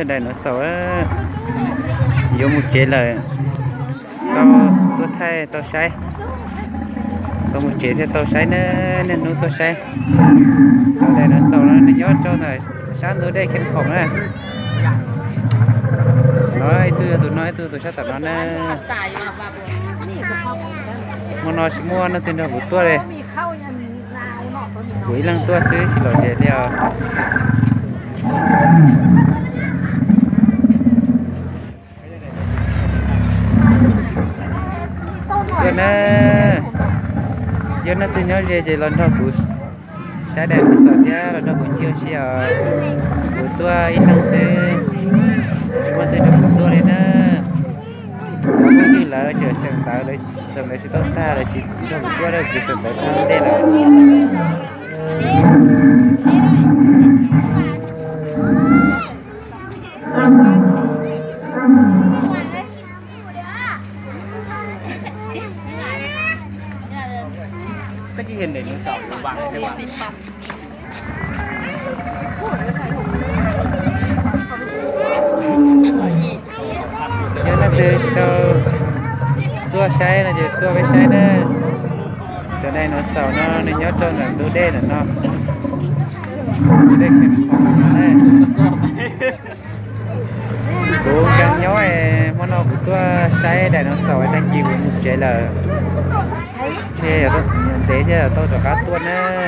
đây nó sầu á vô một chế là tôi thay tôi say tôi một chế thì tôi say nên nuôi tôi say đây nó sầu nó nhót cho này sáng tới đây khen khổng này nói tôi sẽ tập nó nè mua nó tiền đâu của tôi đây buổi lần tôiซื้อchỉ là để đeo giờ nó từ nhớ về lần đó của sẽ đẹp một số nhá lần đó của chiều chiều của tôi ít năng sẽ chúng ta từ được của tôi đến cháu cũng chỉ là chờ xem tao lấy xem lấy sẽ tốt ta là chỉ đâu của tôi đâu chỉ xem lấy ta đây là cái gì hình này nó sầu nó vàng thế bạn giờ nó từ tua say là giờ tua với say đó cho đây nó sầu nó nhớ cho là tua đen là nó đây cái phòng này cô đang nhớ món nào của tua say đây nó sầu đang chịu một chế là chê rồi tôi nhận thế chứ tôi cho cá tuôn á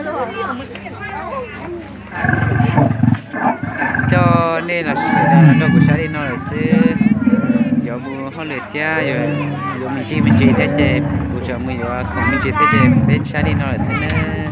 cho nên là đâu của xã đi nó là sẽ giờ mua hoa lệ cha rồi mình chỉ thế chứ của chợ mình không mình chỉ thế chứ bên xã đi nó là sẽ